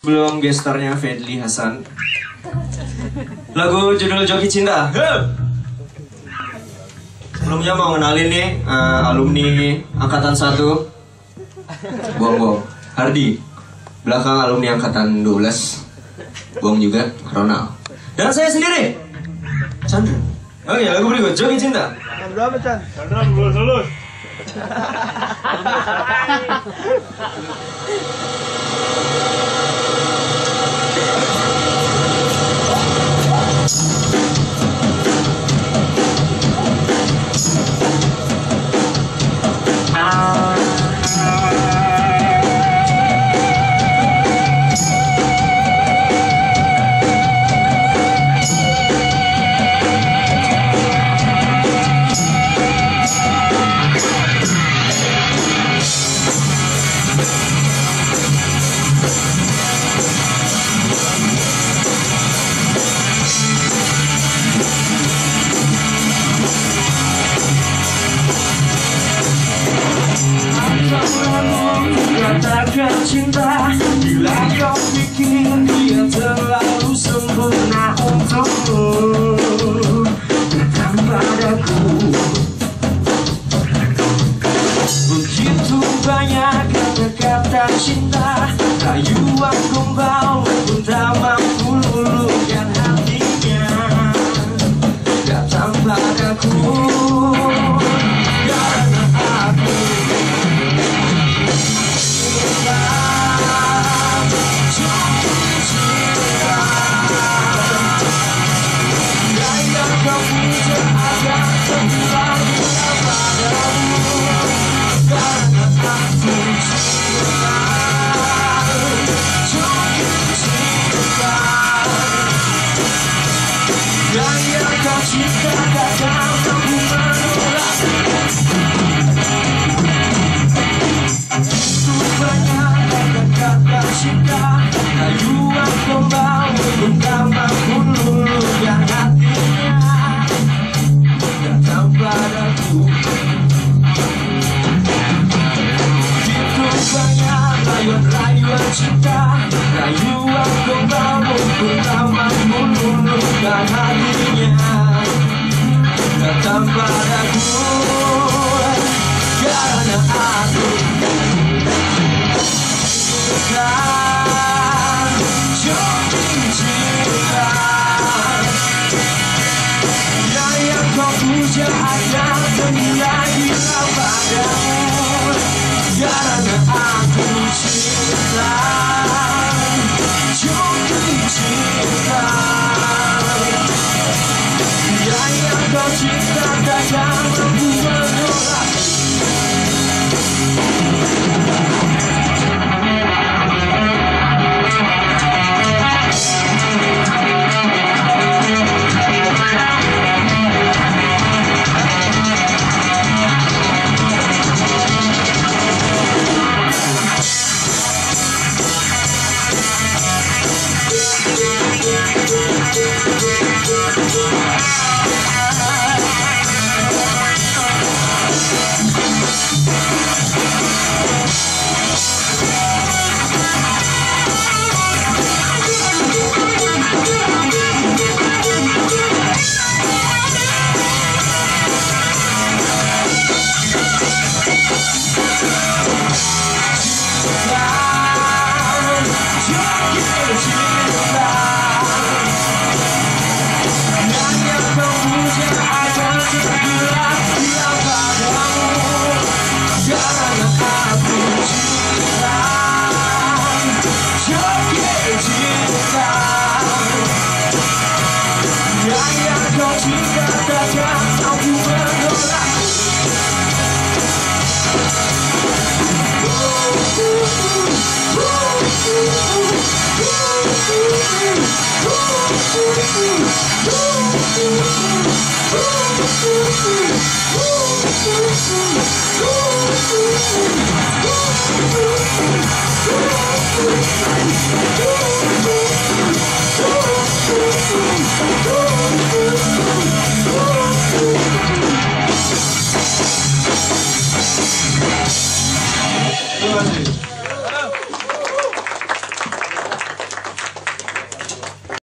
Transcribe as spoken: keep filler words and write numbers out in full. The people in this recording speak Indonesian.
Belum gestarnya Fadli Hasan. Lagu judul Joki Cinta. Sebelumnya mau kenalin nih uh, alumni angkatan satu. Bohong-bohong. Hardi. Belakang alumni angkatan dua belas. Bohong juga Ronald. Dan saya sendiri, Chandra. Oke, lagu berikut Joki Cinta. Berapa, Chan? Chandra lulus lulus. Katakan cinta bila kau pikir dia terlalu sempurna untukmu. Datang padaku. Begitu banyak kata-kata cinta, rayuan gombal pun tak mampu luluhkan hatinya. Datang padaku. Rayuan cinta, rayuan gombal pun tak mampu luluhkan hatinya. Datang padaku karena aku bukan joki cinta. Yang kau puja akan terulang hilang padamu. Karena aku cinta, joki cinta. Yang kau cinta takkan mampu menolak. Ooh,